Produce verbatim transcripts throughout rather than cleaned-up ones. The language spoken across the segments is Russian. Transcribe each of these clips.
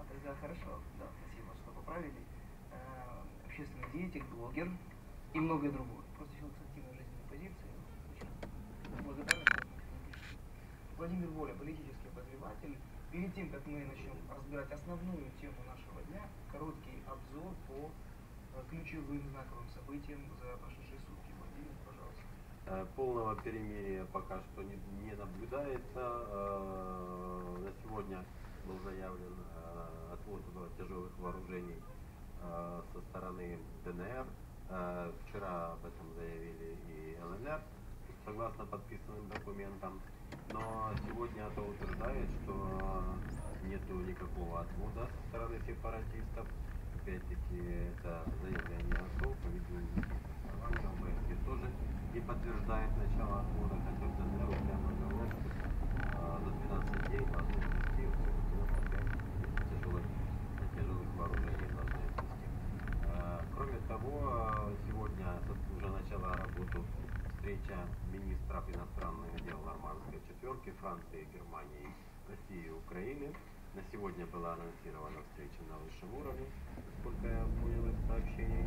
Тогда хорошо, да, спасибо, что поправили. Э, общественный деятель, блогер и многое другое. Просто человек с активной жизненной позицией. Очень благодарен, что вы напишите. Владимир Воля, политический обозреватель. Перед тем, как мы начнем разбирать основную тему нашего дня, короткий обзор по э, ключевым знаковым событиям за прошедшие сутки. Владимир, пожалуйста. Полного перемирия пока что не, не наблюдается. На сегодня был заявлен отвод тяжелых вооружений со стороны ДНР. Вчера об этом заявили и ЛНР, согласно подписанным документам. Но сегодня это утверждает, что нету никакого отвода со стороны сепаратистов. Опять-таки это заявление АТО, по-видимому, ОБСЕ тоже не подтверждает начало отвода, хотя в ДНР прямо говорят, что за двенадцать дней должны ввести девяносто пять тяжелых, тяжелых вооружений должны ввести. Кроме того, сегодня уже начала работу встреча министров иностранных дел нормандской четверки Франции, Германии, России и Украины. На сегодня была анонсирована встреча на высшем уровне, насколько я понял из сообщений.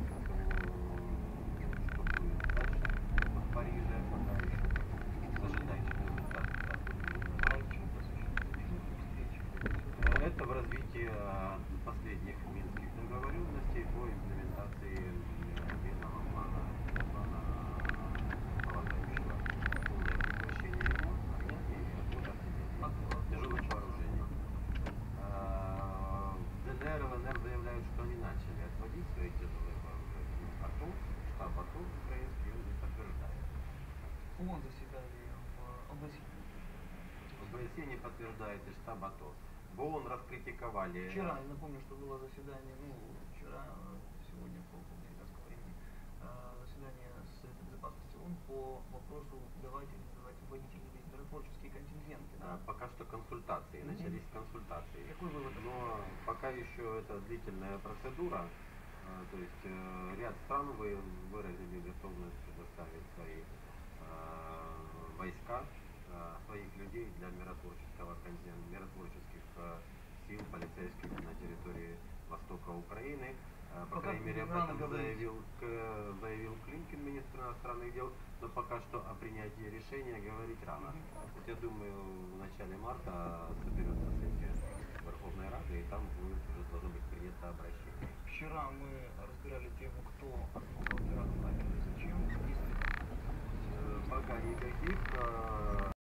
Что будет дальше в Париже, пока еще ожидается результат. А к чему посвящена встреча? Это в развитии последних минских договоренностей по имплементации мирного плана, плана полагающего полное прекращение огня и отвода тяжелых вооружений. ДНР и ЛНР заявляют, что они начали отводить свои тяжелые вооружения. АТО, штаб АТО украинский, он не подтверждает. ООН заседали в ОБСЕ. ОБСЕ не подтверждает и штаб АТО. В ООН раскритиковали. Вчера, я напомню, что было заседание, ну, вчера, сегодня по американскому времени, заседание Совета Безопасности ООН по вопросу, давайте или давайте вводить или нет миротворческие контингенты. Да? Пока что консультации, mm-hmm. начались консультации. Какой вывод? Но пока еще это длительная процедура, то есть ряд стран вы выразили готовность предоставить свои войска, своих людей для миротворческого контингента, миротворческих сил полицейских на территории востока Украины. По крайней мере, об этом заявил, заявил Клинкин, министр иностранных дел, но пока что о принятии решения говорить рано. Вот я думаю, в начале марта соберется сессия Верховной Рады, и там будет уже должно быть принято обращение. Вчера мы разбирали тему, кто основал теракт, и зачем. Пока никаких.